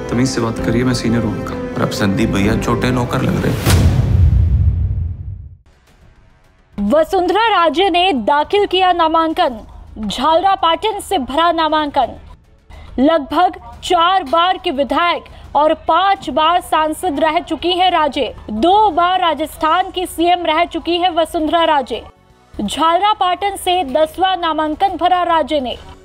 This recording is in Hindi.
तमीज से बात करिए, मैं सीनियर हूँ उनका। और अब संदीप भैया छोटे नौकर लग रहे। वसुंधरा राजे ने दाखिल किया नामांकन, झालरापाटन से भरा नामांकन। लगभग 4 बार की विधायक और 5 बार सांसद रह चुकी हैं राजे। 2 बार राजस्थान की सीएम रह चुकी है वसुंधरा राजे। झालरापाटन से 10वां नामांकन भरा राजे ने।